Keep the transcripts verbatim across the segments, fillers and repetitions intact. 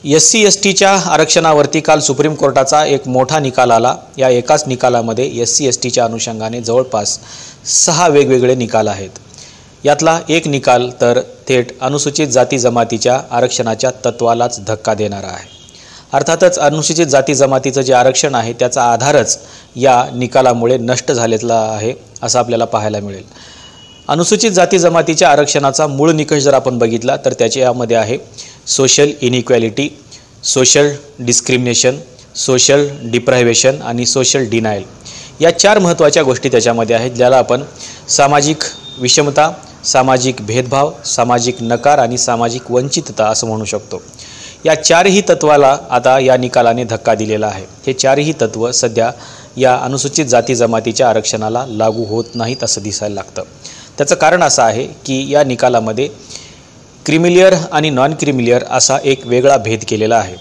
S C S टीच्या आरक्षणावरती काल supreme कोर्टाचा एक मोठा निकाल आला। या एकाच निकालामध्ये एस सी एस टीच्या अनुषंगाने जवळपास सहा वेगवेगळे निकाल आहेत। यातला एक निकाल तर थेट अनुसूचित जाती जमातीच्या आरक्षणाच्या तत्वालाच धक्का देणारा आहे। अर्थातच अनुसूचित जाती जमातीचं जे आरक्षण आहे त्याचा आधारच या निकालामुळे नष्ट झालेला आहे असं आपल्याला पाहायला मिळेल। अनुसूचित जाती जमातीच्या आरक्षणाचा मूळ निकष जर आपण बघितला तर त्याच्यामध्ये आहे social inequality, social discrimination, social deprivation आणि सोशल डिनायल। या चार महत्त्वाच्या गोष्टी त्याच्यामध्ये आहेत, ज्याला आपण सामाजिक विषमता, सामाजिक भेदभाव, सामाजिक नकार आणि सामाजिक वंचितता असं म्हणू शकतो। या चारही तत्वाला आता या निकालाने धक्का दिलेला आहे। हे चारही तत्व सध्या या अनुसूचित जाती जमातीच्या आरक्षणाला लागू होत नाहीत असं दिसायला लागतं। त्याचं कारण असं आहे की या निकालामध्ये क्रिमिलियर आणि नॉन क्रिमिलियर असा एक वेगळा भेद केलेला आहे।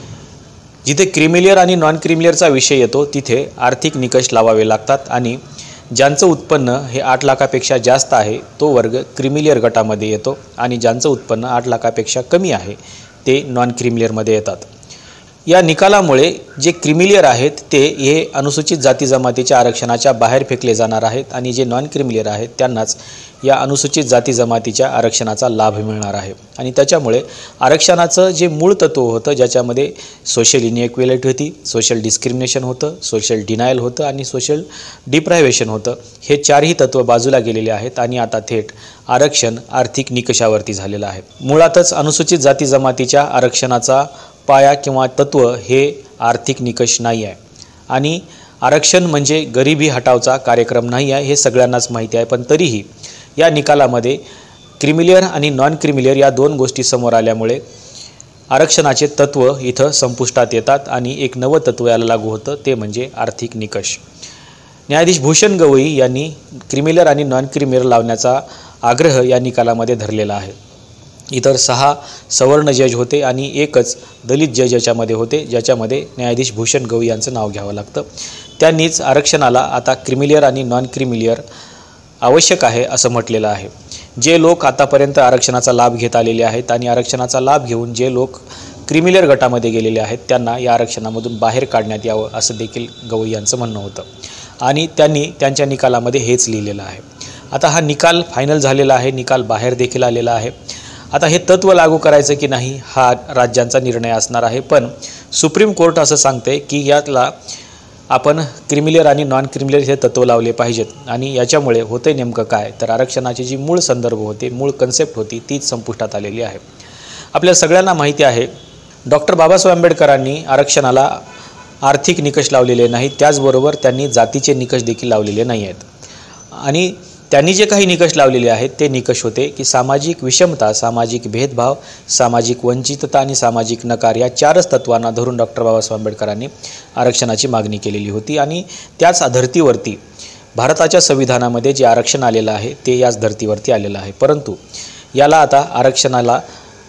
जिथे क्रिमिलियर आणि नॉन क्रिमिलियरचा विषय येतो तिथे आर्थिक निकष लावावे लागतात आणि ज्यांचं उत्पन्न हे आठ लाखापेक्षा जास्त आहे तो वर्ग क्रिमिलियर गटामध्ये येतो आणि ज्यांचं उत्पन्न आठ लाखापेक्षा कमी आहे ते नॉन क्रिमिलियरमध्ये येतात। या निकालामुळे जे क्रिमिलियर आहेत ते हे अनुसूचित जाती जमातीच्या आरक्षणाच्या बाहेर फेकले जाणार आहेत आणि जे नॉन क्रिमिलियर आहेत त्यांनाच या अनुसूचित जाती जमातीच्या आरक्षणाचा लाभ मिळणार आहे। आणि त्याच्यामुळे आरक्षणाचं जे मूळ तत्व होतं ज्याच्यामध्ये सोशल इनइक्वॅलिटी होती, सोशल डिस्क्रिमिनेशन होतं, सोशल डिनायल होतं आणि सोशल डिप्रायव्हेशन होतं, हे चारही तत्व बाजूला गेलेले आहेत आणि आता थेट आरक्षण आर्थिक निकषावरती झालेलं आहे। मुळातच अनुसूचित जाती जमातीच्या आरक्षणाचा पाया किंवा तत्व हे आर्थिक निकष नाही आहे आणि आरक्षण म्हणजे गरिबी हटावचा कार्यक्रम नाही आहे हे सगळ्यांनाच माहिती आहे। पण तरीही या निकालामध्ये क्रिमिलियर आणि नॉन क्रिमिलियर या दोन गोष्टी समोर आल्यामुळे आरक्षणाचे तत्व इथं संपुष्टात येतात आणि एक नवं तत्व याला लागू होतं, ते म्हणजे आर्थिक निकष। न्यायाधीश भूषण गवई यांनी क्रिमिलियर आणि नॉन क्रिमिलियर लावण्याचा आग्रह या निकालामध्ये धरलेला आहे। इतर सहा सवर्ण जज होते आणि एकच दलित जज याच्यामध्ये होते, ज्याच्यामध्ये न्यायाधीश भूषण गवई यांचं नाव घ्यावं लागतं। त्यांनीच आरक्षणाला आता क्रिमिलियर आणि नॉन क्रिमिलियर आवश्यक आहे असं म्हटलेलं आहे। जे लोक आतापर्यंत आरक्षणाचा लाभ घेत आलेले आहेत आणि आरक्षणाचा लाभ घेऊन जे लोक क्रिमिलियर गटामध्ये गेलेले आहेत त्यांना या आरक्षणामधून बाहेर काढण्यात यावं असं देखील गवई यांचं म्हणणं होतं आणि त्यांनी त्यांच्या निकालामध्ये हेच लिहिलेलं आहे। आता हा निकाल फायनल झालेला आहे, निकाल बाहेर देखील आलेला आहे। आता हे तत्व लागू करायचं की नाही हा राज्यांचा निर्णय असणार आहे, पण सुप्रीम कोर्ट असं सांगते की यातला आपण क्रिमिलियर आणि नॉन क्रिमिलियर हे तत्व लावले पाहिजेत आणि याच्यामुळे होते नेमकं काय तर आरक्षणाची जी मूळ संदर्भ होते, मूळ कन्सेप्ट होती तीच संपुष्टात आलेली आहे। आपल्या सगळ्यांना माहिती आहे डॉक्टर बाबासाहेब आंबेडकरांनी आरक्षणाला आर्थिक निकष लावलेले नाहीत, त्याचबरोबर त्यांनी जातीचे निकष देखील लावलेले नाही आहेत आणि त्यांनी जे काही निकष लावलेले आहेत ते निकष होते की सामाजिक विषमता, सामाजिक भेदभाव, सामाजिक वंचितता आणि सामाजिक नकार या चारच तत्वांना धरून डॉक्टर बाबासाहेब आंबेडकरांनी आरक्षणाची मागणी केलेली होती आणि त्याच धर्तीवरती भारताच्या संविधानामध्ये जे आरक्षण आलेलं आहे ते याच धर्तीवरती आलेलं आहे। परंतु याला आता आरक्षणाला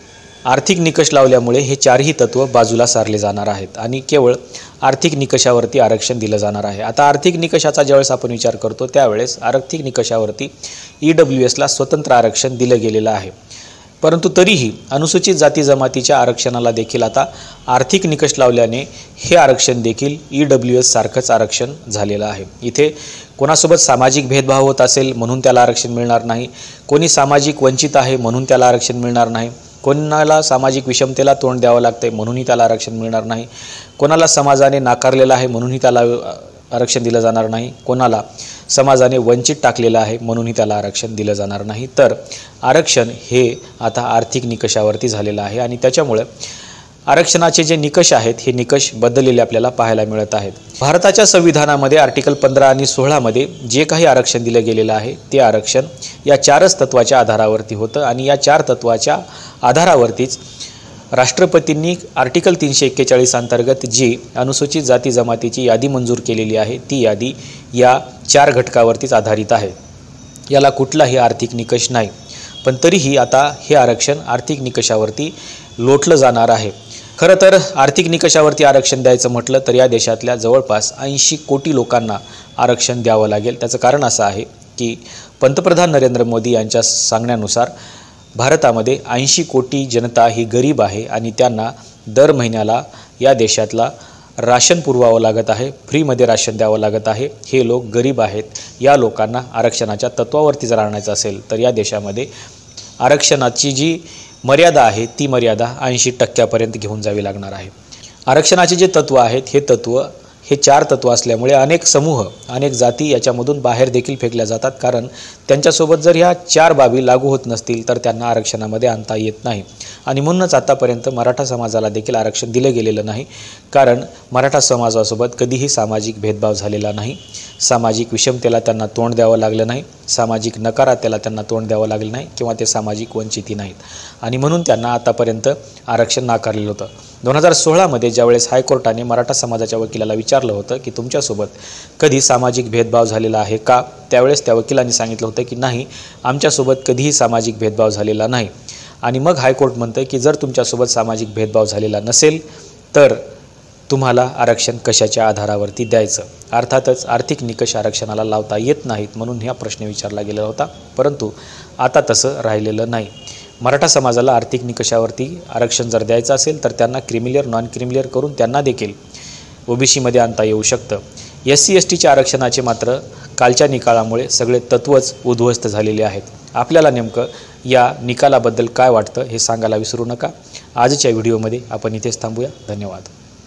आर्थिक निकष लावल्यामुळे हे चारही तत्व बाजूला सारले जाणार आहेत आणि केवळ आर्थिक निकषावरती आरक्षण दिलं जाणार आहे। आता आर्थिक निकषाचा ज्यावेळेस आपण विचार करतो त्यावेळेस आर्थिक निकषावरती ई डब्ल्यू एसला स्वतंत्र आरक्षण दिलं गेलेलं आहे, परंतु तरीही अनुसूचित जाती जमातीच्या आरक्षणाला देखील आता आर्थिक निकष लावल्याने हे आरक्षण देखील ई डब्ल्यू एस सारखंच आरक्षण झालेलं आहे। इथे कोणासोबत सामाजिक भेदभाव होत असेल म्हणून त्याला आरक्षण मिळणार नाही, कोणी सामाजिक वंचित आहे म्हणून त्याला आरक्षण मिळणार नाही, कोणाला सामाजिक विषमतेला तोंड द्यावं लागते म्हणूनही त्याला आरक्षण मिळणार नाही, कोणाला समाजाने नाकारलेलं आहे म्हणूनही त्याला आरक्षण दिलं जाणार नाही, कोणाला समाजाने वंचित टाकलेलं आहे म्हणूनही त्याला आरक्षण दिलं जाणार नाही। तर आरक्षण हे आता आर्थिक निकषावरती झालेलं आहे आणि त्याच्यामुळे आरक्षणाचे जे निकष आहेत हे निकष बदललेले आपल्याला पाहायला मिळत आहेत। भारताच्या संविधानामध्ये आर्टिकल पंधरा आणि सोळामध्ये जे काही आरक्षण दिलं गेलेलं आहे ते आरक्षण या चारच तत्वाच्या आधारावरती होतं आणि या चार तत्वाच्या आधारावरतीच राष्ट्रपतींनी आर्टिकल तीनशे एक्केचाळीस अंतर्गत जी अनुसूचित जाती जमातीची यादी मंजूर केलेली आहे ती यादी या चार घटकावरतीच आधारित आहे। याला कुठलाही आर्थिक निकष नाही, पण तरीही आता हे आरक्षण आर्थिक निकषावरती लोटलं जाणार आहे। खरं तर आर्थिक निकषावरती आरक्षण द्यायचं म्हटलं तर या देशातल्या जवळपास ऐंशी कोटी लोकांना आरक्षण द्यावं लागेल। त्याचं कारण असं आहे की पंतप्रधान नरेंद्र मोदी यांच्या सांगण्यानुसार भारतामध्ये ऐंशी कोटी जनता ही गरीब आहे आणि त्यांना दर महिन्याला या देशातला राशन पुरवावं लागत आहे, फ्रीमध्ये राशन द्यावं लागत आहे. हे लोक गरीब आहेत. या लोकांना आरक्षणाच्या तत्त्वावरती जर आणायचं असेल तर या देशामध्ये आरक्षणाची जी मर्यादा आहे ती मर्यादा ऐंशी टक्क्यापर्यंत घेऊन जावी लागणार आहे. आरक्षणाचे जे तत्त्व आहेत हे तत्त्व हे चार तत्त्व असल्यामुळे अनेक समूह अनेक जाती याच्यामधून बाहेर देखील फेकल्या जातात, कारण त्यांच्यासोबत जर ह्या चार बाबी लागू होत नसतील तर त्यांना आरक्षणामध्ये आणता येत नाही. आणि म्हणूनच आतापर्यंत मराठा समाजाला देखील आरक्षण दिलं गेलेलं नाही, कारण मराठा समाजासोबत कधीही सामाजिक भेदभाव झालेला नाही, सामाजिक विषमतेला त्यांना तोंड द्यावं लागलं नाही, सामाजिक नकारातेला त्यांना तोंड द्यावं लागलं नाही किंवा ते सामाजिक वंचिती नाहीत. आणि म्हणून त्यांना आतापर्यंत आरक्षण नाकारलेलं होतं. दोन हजार सोळामध्ये ज्यावेळेस हायकोर्टाने मराठा समाजाच्या वकिलाला विचारलं होतं की तुमच्यासोबत कधी सामाजिक भेदभाव झालेला आहे का, त्यावेळेस त्या वकिलांनी सांगितलं होतं की नाही, आमच्यासोबत कधीही सामाजिक भेदभाव झालेला नाही. आणि मग हायकोर्ट म्हणतं की जर तुमच्यासोबत सामाजिक भेदभाव झालेला नसेल तर तुम्हाला आरक्षण कशाच्या आधारावरती द्यायचं. अर्थातच आर्थिक निकष आरक्षणाला लावता येत नाहीत म्हणून हा प्रश्न विचारला गेला होता, परंतु आता तसं राहिलेलं नाही. मराठा समाजाला आर्थिक निकषावरती आरक्षण जर द्यायचं असेल तर त्यांना क्रिमिलियर नॉन क्रिमिलियर करून त्यांना देखील ओबीसीमध्ये आणता येऊ शकतं. एस सी एस टीच्या आरक्षणाचे मात्र कालच्या निकालामुळे सगळे तत्त्वच उद्ध्वस्त झालेले आहेत. आपल्याला नेमकं या निकालाबद्दल काय वाटतं हे सांगायला विसरू नका. आजच्या व्हिडिओमध्ये आपण इथेच थांबूया. धन्यवाद.